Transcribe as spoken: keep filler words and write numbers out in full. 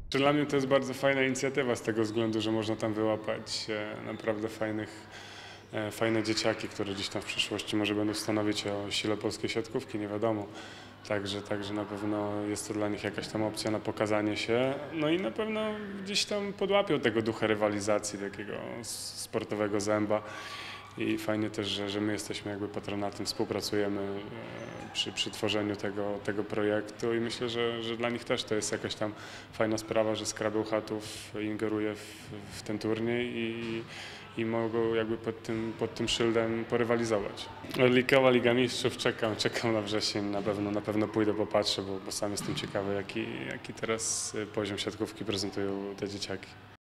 Dla mnie to jest bardzo fajna inicjatywa z tego względu, że można tam wyłapać e, naprawdę fajnych, e, fajne dzieciaki, które gdzieś tam w przyszłości może będą stanowić o sile polskiej siatkówki, nie wiadomo. Także, także na pewno jest to dla nich jakaś tam opcja na pokazanie się, no i na pewno gdzieś tam podłapią tego ducha rywalizacji, takiego sportowego zęba. I fajnie też, że, że my jesteśmy jakby patronatem, współpracujemy e, przy, przy tworzeniu tego, tego projektu i myślę, że, że dla nich też to jest jakaś tam fajna sprawa, że Skra Bełchatów ingeruje w, w ten turniej i, i mogą jakby pod tym, pod tym szyldem porywalizować. Ligowa Liga Mistrzów, czekam, czekam na wrzesień, na pewno, na pewno pójdę, popatrzę, bo, bo sam jestem ciekawy, jaki, jaki teraz poziom siatkówki prezentują te dzieciaki.